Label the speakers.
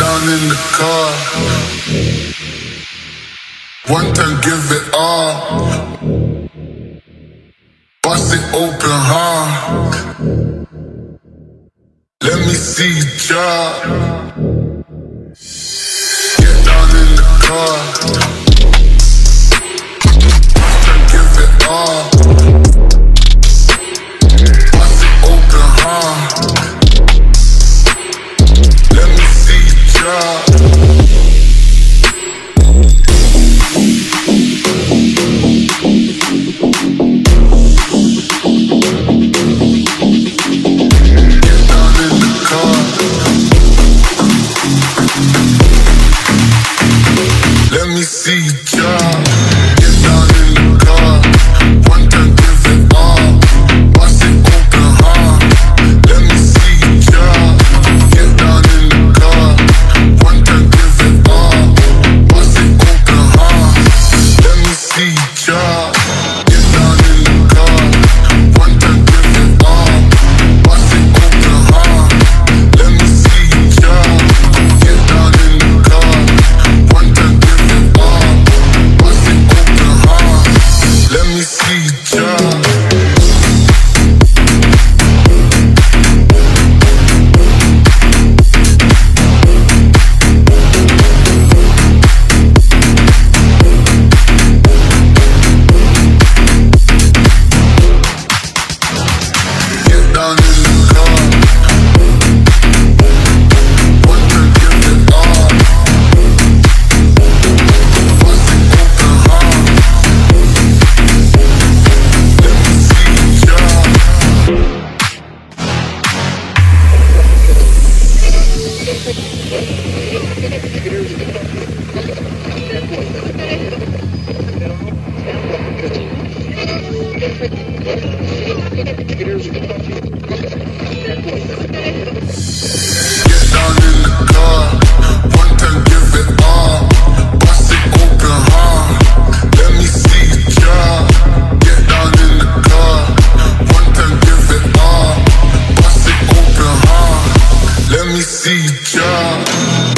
Speaker 1: down in the car. One time, give it all. Bust it open, huh? Let me see you drop. Get down in the car. One time, give it all. Bust it open, huh? Let me see you drop. Let me see you drop. Get down in the car. One time, give it all. Bust it open, huh? Let me see you drop. Get down in the car. One time, give it all. Bust it open, huh? Let me see you drop. Get down in the car. One time, give it all. Bust it open, huh? Let me see you drop. Get down in the car. One time, give it all. Bust it open, huh? Let me see you drop. Get down in the car. One time, give it all. Bust it open, huh? Let me see you drop. Get down in the car. One time, give it all. Bust it open, huh? Let me see you drop. Get down in the car. One time, give it all. Bust it open, huh? Let me see you drop.